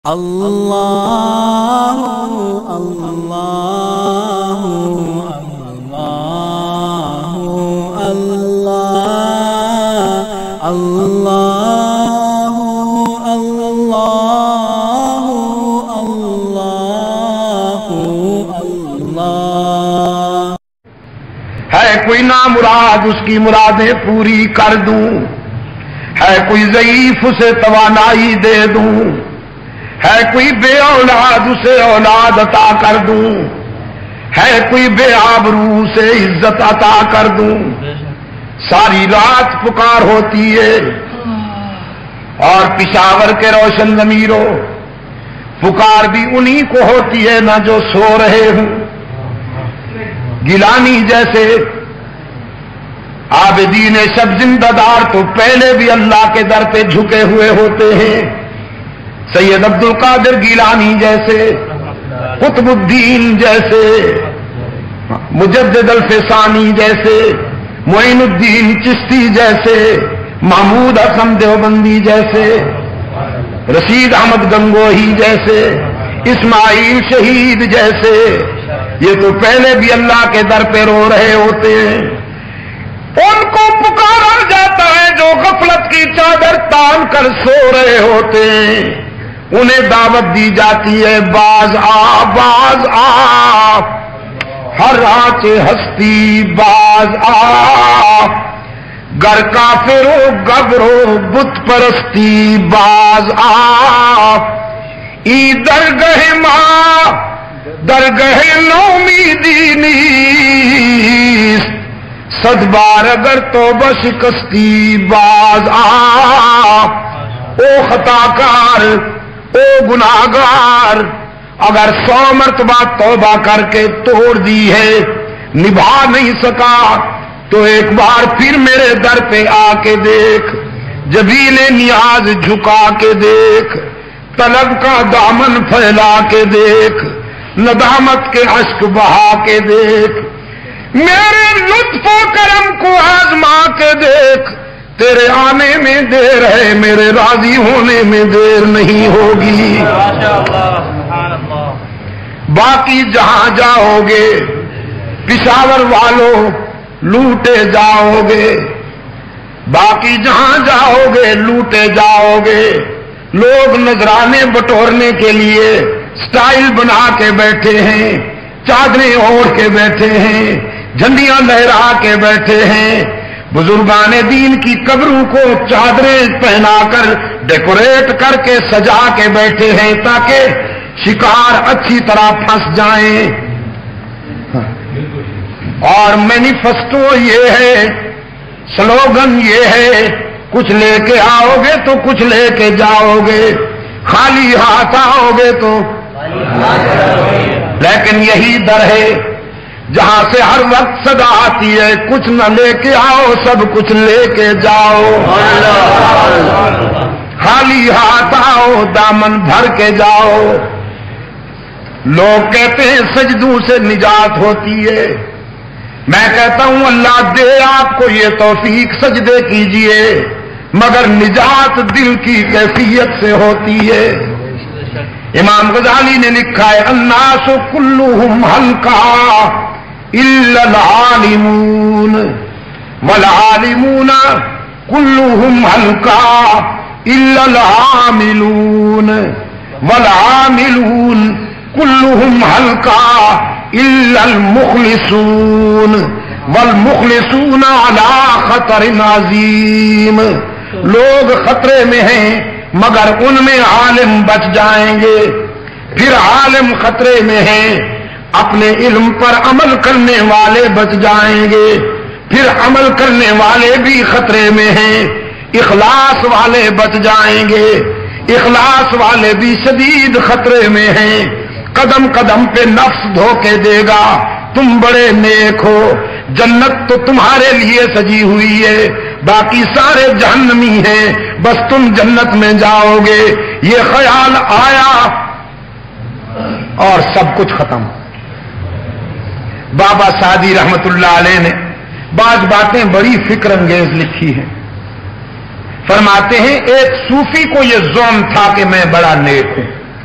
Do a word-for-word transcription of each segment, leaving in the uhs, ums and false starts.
اللہ اللہ اللہ اللہ اللہ اللہ اللہ ہے کوئی نامراد اس کی مرادیں پوری کر دوں، ہے کوئی ضعیف اسے توانائی دے دوں، ہے کوئی بے اولاد اسے اولاد عطا کر دوں، ہے کوئی بے آبرو اسے عزت عطا کر دوں۔ ساری رات پکار ہوتی ہے اور پشاور کے روشن ضمیروں پکار بھی انہی کو ہوتی ہے نہ جو سو رہے ہوں۔ گیلانی جیسے عابدین شب زندہ دار تو پہلے بھی اللہ کے در پہ جھکے ہوئے ہوتے ہیں۔ سید عبد القادر گیلانی جیسے، قطب الدین جیسے، مجدد الفسانی جیسے، معین الدین چشتی جیسے، محمود حسن دیوبندی جیسے، رشید احمد گنگوہی جیسے، اسماعیل شہید جیسے، یہ تو پہلے بھی اللہ کے در پہ رو رہے ہوتے ہیں۔ ان کو پکارا جاتا ہے جو غفلت کی چادر تان کر سو رہے ہوتے ہیں، انہیں دعوت دی جاتی ہے باز آ باز آ، ہر آنچ ہستی باز آ، گر کافرو گبرو بت پرستی باز آ، ای درگہ ماں درگہ نومیدی نیست، صد بار اگر توبہ شکستی باز آ، او خطا کار او گناہگار، اگر سو مرتبہ توبہ کر کے توڑ دی ہے نبھا نہیں سکا تو ایک بار پھر میرے در پہ آ کے دیکھ، جبین نیاز جھکا کے دیکھ، طلب کا دامن پھیلا کے دیکھ، ندامت کے اشک بہا کے دیکھ، میرے لطف و کرم کو آزما کے دیکھ، تیرے آنے میں دیر ہے میرے راضی ہونے میں دیر نہیں ہوگی۔ باقی جہاں جاؤ گے پشاور والوں لوٹے جاؤ گے، باقی جہاں جاؤ گے لوٹے جاؤ گے، لوگ نذرانے بٹورنے کے لیے سٹائل بنا کے بیٹھے ہیں، چادریں اوڑھ کے بیٹھے ہیں، جھنڈیاں لہرا کے بیٹھے ہیں، بزرگان دین کی قبروں کو چادریں پہنا کر ڈیکوریٹ کر کے سجا کے بیٹھے ہیں تاکہ شکار اچھی طرح پھنس جائیں۔ اور مینیفیسٹو یہ ہے، سلوگن یہ ہے، کچھ لے کے آؤ گے تو کچھ لے کے جاؤ گے، خالی ہاتھ آؤ گے تو، لیکن یہی در ہے جہاں سے ہر وقت صدا آتی ہے کچھ نہ لے کے آؤ سب کچھ لے کے جاؤ، خالی ہاتھ آؤ دامن بھر کے جاؤ۔ لوگ کہتے ہیں سجدوں سے نجات ہوتی ہے، میں کہتا ہوں اللہ دے آپ کو یہ توفیق، سجدے کیجئے، مگر نجات دل کی کیفیت سے ہوتی ہے۔ امام غزالی نے لکھا ہے الناس کلہم ہلکا الا العالمون والعالمون كلهم ہلکا الا العاملون والعاملون كلهم ہلکا الا المخلصون والمخلصون على خطر عظیم۔ لوگ خطرے میں ہیں مگر ان میں عالم بچ جائیں گے، پھر عالم خطرے میں ہیں اپنے علم پر عمل کرنے والے بچ جائیں گے، پھر عمل کرنے والے بھی خطرے میں ہیں، اخلاص والے بچ جائیں گے، اخلاص والے بھی شدید خطرے میں ہیں، قدم قدم پہ نفس دھوکے دے گا تم بڑے نیک ہو، جنت تو تمہارے لیے سجی ہوئی ہے، باقی سارے جہنمی ہیں، بس تم جنت میں جاؤ گے، یہ خیال آیا اور سب کچھ ختم۔ بابا سعدی رحمت اللہ علیہ نے بعض باتیں بڑی فکر انگیز لکھی ہیں، فرماتے ہیں ایک صوفی کو یہ ظلم تھا کہ میں بڑا نیک ہوں،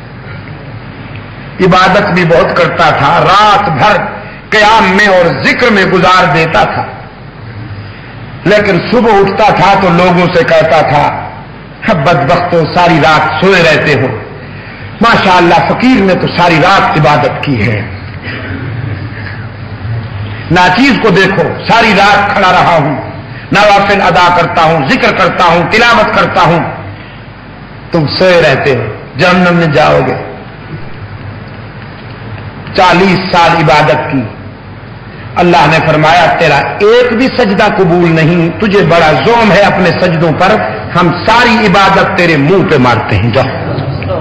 عبادت بھی بہت کرتا تھا، رات بھر قیام میں اور ذکر میں گزار دیتا تھا، لیکن صبح اٹھتا تھا تو لوگوں سے کہتا تھا بدبختو ساری رات سوئے رہتے ہو، ماشاءاللہ فقیر نے تو ساری رات عبادت کی ہے، ناچیز کو دیکھو ساری رات کھڑا رہا ہوں، نوافل ادا کرتا ہوں، ذکر کرتا ہوں، تلاوت کرتا ہوں، تم سوئے رہتے ہو، جہنم میں جاؤ گے۔ چالیس سال عبادت کی، اللہ نے فرمایا تیرا ایک بھی سجدہ قبول نہیں، تجھے بڑا زوم ہے اپنے سجدوں پر، ہم ساری عبادت تیرے منہ پہ مارتے ہیں، جاؤ۔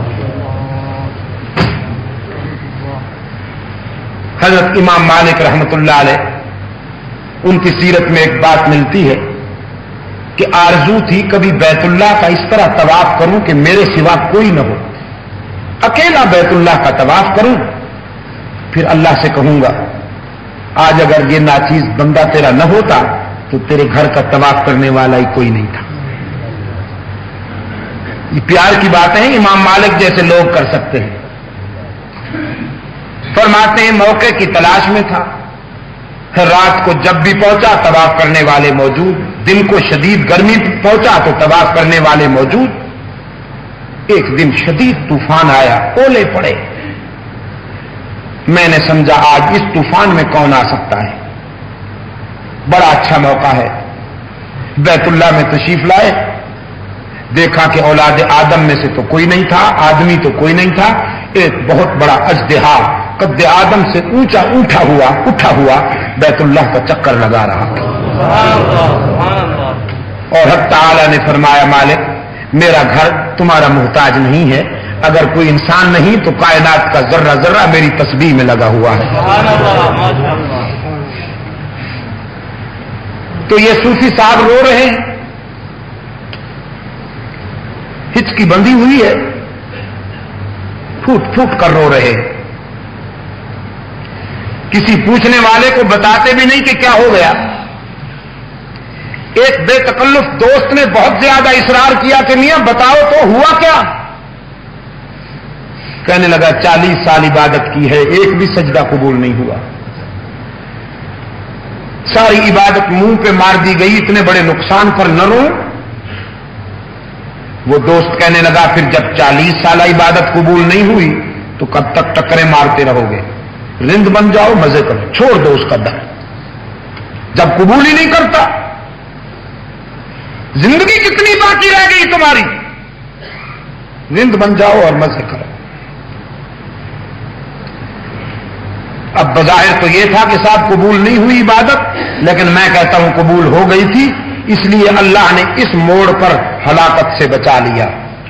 حضرت امام مالک رحمت اللہ علیہ، ان کی سیرت میں ایک بات ملتی ہے کہ آرزو تھی کبھی بیت اللہ کا اس طرح طواف کروں کہ میرے سوا کوئی نہ ہو، اکیلا بیت اللہ کا طواف کروں، پھر اللہ سے کہوں گا آج اگر یہ ناچیز بندہ تیرا نہ ہوتا تو تیرے گھر کا طواف کرنے والا ہی کوئی نہیں تھا۔ یہ پیار کی باتیں ہیں، امام مالک جیسے لوگ کر سکتے ہیں۔ فرماتے ہیں موقع کی تلاش میں تھا، رات کو جب بھی پہنچا طواف کرنے والے موجود، دن کو شدید گرمی پہنچا تو طواف کرنے والے موجود۔ ایک دن شدید طوفان آیا، اولے پڑے، میں نے سمجھا آج اس طوفان میں کون آ سکتا ہے، بڑا اچھا موقع ہے، بیت اللہ میں تشریف لائے، دیکھا کہ اولاد آدم میں سے تو کوئی نہیں تھا، آدمی تو کوئی نہیں تھا، ایک بہت بڑا اژدہا قد آدم سے اونچا اٹھا ہوا اٹھا ہوا بیت اللہ کا چکر لگا رہا اور حق تعالی نے فرمایا مالک میرا گھر تمہارا محتاج نہیں ہے، اگر کوئی انسان نہیں تو کائنات کا ذرہ ذرہ میری تسبیح میں لگا ہوا ہے۔ تو یہ صوفی صاحب رو رہے ہیں، ہچکی بندھی ہوئی ہے، پھوٹ پھوٹ کر رو رہے ہیں، کسی پوچھنے والے کو بتاتے بھی نہیں کہ کیا ہو گیا۔ ایک بے تکلف دوست نے بہت زیادہ اصرار کیا کہ میاں بتاؤ تو ہوا کیا؟ کہنے لگا چالیس سال عبادت کی ہے، ایک بھی سجدہ قبول نہیں ہوا، ساری عبادت منہ پہ مار دی گئی، اتنے بڑے نقصان پر نہ رو۔ وہ دوست کہنے لگا پھر جب چالیس سال عبادت قبول نہیں ہوئی تو کب تک ٹکرے مارتے رہو گے؟ رند بن جاؤ، مزے کرو، چھوڑ دو اس کا در، جب قبول ہی نہیں کرتا زندگی کتنی باقی رہ گئی تمہاری، رند بن جاؤ اور مزے کرو۔ اب بظاہر تو یہ تھا کہ صاحب قبول نہیں ہوئی عبادت، لیکن میں کہتا ہوں قبول ہو گئی تھی، اس لیے اللہ نے اس موڑ پر ہلاکت سے بچا لیا۔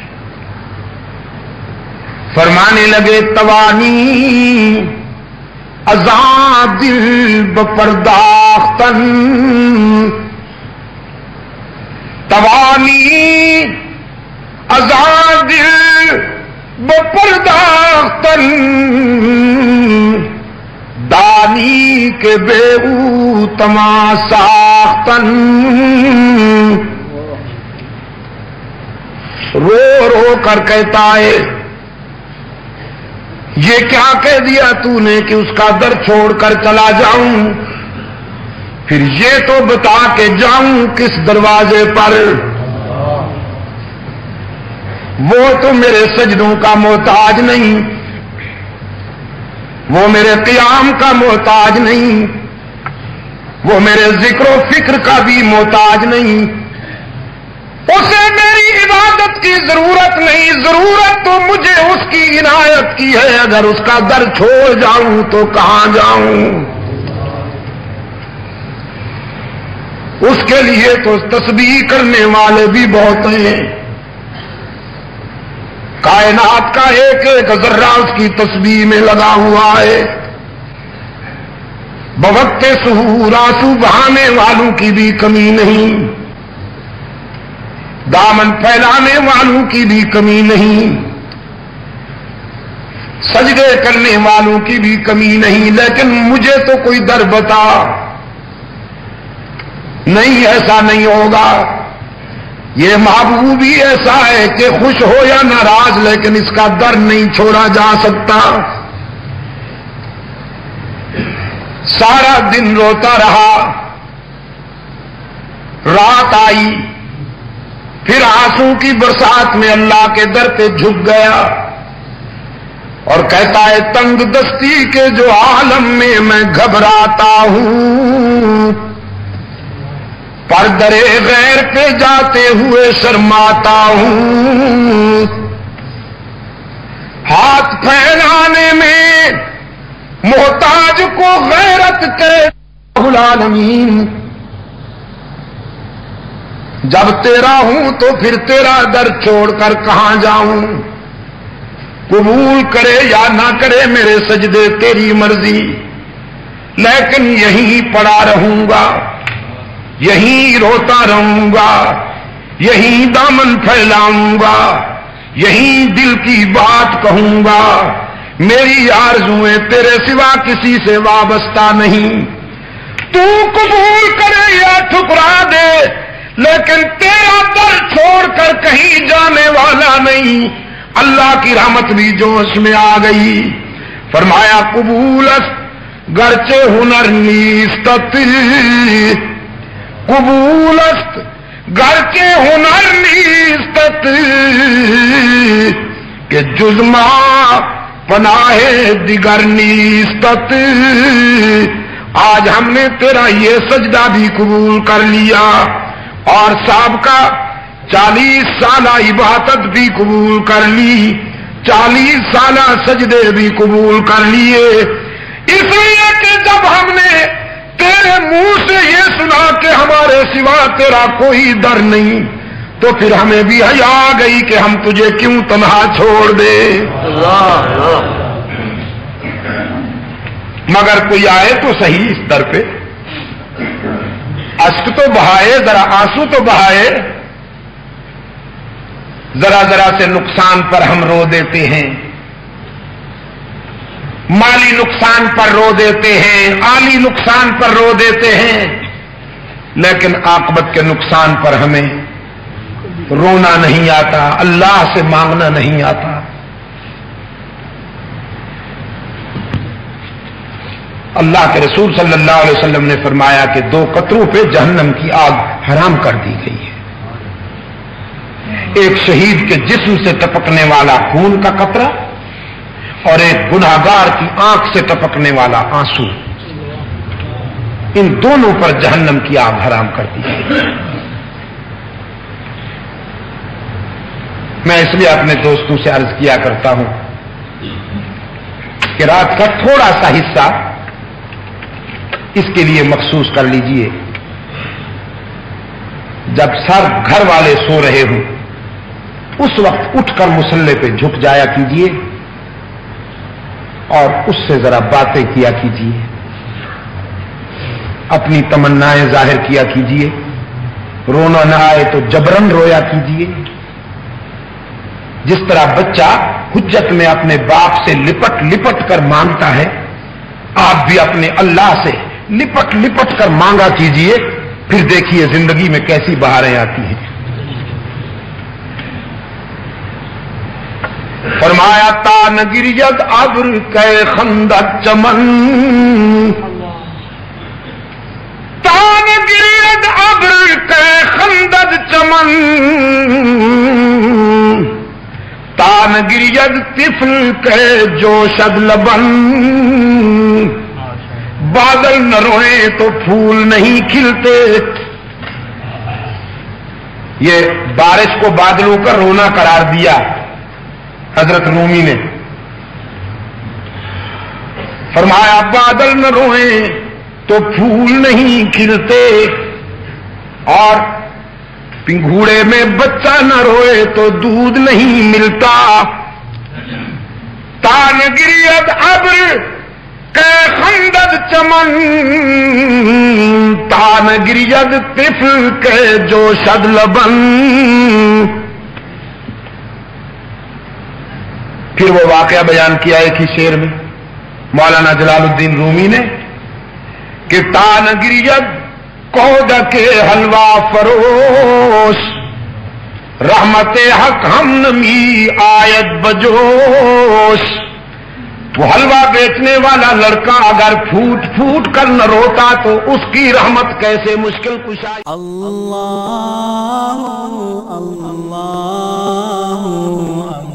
فرمانے لگے توانی ازاں دل بپرداختن، توانی ازاں دل بپرداختن، دانی کے بے او تما ساختن، رو رو کر کہتا ہے یہ کیا کہہ دیا تو نے کہ اس کا در چھوڑ کر چلا جاؤں، پھر یہ تو بتا کے جاؤں کس دروازے پر، وہ تو میرے سجدوں کا محتاج نہیں، وہ میرے قیام کا محتاج نہیں، وہ میرے ذکر و فکر کا بھی محتاج نہیں، اسے میری عبادت کی ضرورت نہیں، ضرورت تو مجھے اس کی عنایت کی ہے، اگر اس کا در چھوڑ جاؤں تو کہاں جاؤں؟ اس کے لیے تو تسبیح کرنے والے بھی بہت ہیں، کائنات کا ایک ایک ذرہ اس کی تسبیح میں لگا ہوا ہے، بوقت سحور آنسو بہانے والوں کی بھی کمی نہیں، دامن پھیلانے والوں کی بھی کمی نہیں، سجدے کرنے والوں کی بھی کمی نہیں، لیکن مجھے تو کوئی در بتا، نہیں ایسا نہیں ہوگا، یہ محبوب بھی ایسا ہے کہ خوش ہو یا ناراض لیکن اس کا در نہیں چھوڑا جا سکتا، سارا دن روتا رہا، رات آئی، پھر آنسو کی برسات میں اللہ کے در پہ جھک گیا اور کہتا ہے تنگ دستی کے جو عالم میں میں گھبراتا ہوں، پردرے غیر پہ جاتے ہوئے شرماتا ہوں، ہاتھ پھیلانے میں محتاج کو غیرت کے العالمین، جب تیرا ہوں تو پھر تیرا در چھوڑ کر کہاں جاؤں، قبول کرے یا نہ کرے میرے سجدے تیری مرضی، لیکن یہیں پڑا رہوں گا، یہیں روتا رہوں گا، یہیں دامن پھیلاؤں گا، یہیں دل کی بات کہوں گا، میری آرزویں تیرے سوا کسی سے وابستہ نہیں، تو قبول کرے یا ٹھکرا دے، لیکن تیرا در چھوڑ کر کہیں جانے والا نہیں۔ اللہ کی رحمت بھی جوش میں آ گئی، فرمایا قبول است گرچہ ہنر نیستت، قبول است گرچہ ہنر نیستت، کہ جز ما پناہ دیگر نیستت، آج ہم نے تیرا یہ سجدہ بھی قبول کر لیا اور سابقہ چالیس سالہ عبادت بھی قبول کر لی، چالیس سالہ سجدے بھی قبول کر لیے، اس لیے کہ جب ہم نے تیرے منہ سے یہ سنا کہ ہمارے سوا تیرا کوئی در نہیں، تو پھر ہمیں بھی حیا آ گئی کہ ہم تجھے کیوں تنہا چھوڑ دیں۔ مگر کوئی آئے تو صحیح اس در پہ، اشک تو بہائے، ذرا آنسو تو بہائے، ذرا ذرا سے نقصان پر ہم رو دیتے ہیں، مالی نقصان پر رو دیتے ہیں، عالی نقصان پر رو دیتے ہیں، لیکن عاقبت کے نقصان پر ہمیں رونا نہیں آتا، اللہ سے مانگنا نہیں آتا۔ اللہ کے رسول صلی اللہ علیہ وسلم نے فرمایا کہ دو قطروں پہ جہنم کی آگ حرام کر دی گئی ہے، ایک شہید کے جسم سے ٹپکنے والا خون کا قطرہ اور ایک گناہگار کی آنکھ سے ٹپکنے والا آنسو، ان دونوں پر جہنم کی آگ حرام کر دی گئی۔ میں اس لیے اپنے دوستوں سے عرض کیا کرتا ہوں کہ رات کا تھوڑا سا حصہ اس کے لیے مخصوص کر لیجئے، جب سر گھر والے سو رہے ہوں اس وقت اٹھ کر مصلے پہ جھک جایا کیجئے اور اس سے ذرا باتیں کیا کیجئے، اپنی تمنائیں ظاہر کیا کیجئے، رونا نہ آئے تو جبرن رویا کیجئے، جس طرح بچہ حجت میں اپنے باپ سے لپٹ لپٹ کر مانگتا ہے، آپ بھی اپنے اللہ سے لپٹ لپٹ کر مانگا کیجئے، پھر دیکھیے زندگی میں کیسی بہاریں آتی ہیں۔ فرمایا تا نگریت ابر کے خندق چمن، تا نگریت ابر کے خندق چمن، تا نگریت طفل کے جوشد لبن، بادل نہ روئے تو پھول نہیں کھلتے۔ یہ بارش کو بادلوں کا رونا قرار دیا حضرت رومی نے، فرمایا بادل نہ روئیں تو پھول نہیں کھلتے، اور پنگھوڑے میں بچہ نہ روئے تو دودھ نہیں ملتا۔ تان گریت ابر کے خندق چمن، تان گریت طفل کے جوشد لبن۔ پھر وہ واقعہ بیان کیا ایک ہی شعر میں مولانا جلال الدین رومی نے کہ تان گریت کود کے حلوہ فروش، رحمت حق ہم نمی آیت بجوش۔ وہ حلوہ بیچنے والا لڑکا اگر پھوٹ پھوٹ کر نہ روتا تو اس کی رحمت کیسے مشکل کشا. اللہ اللہ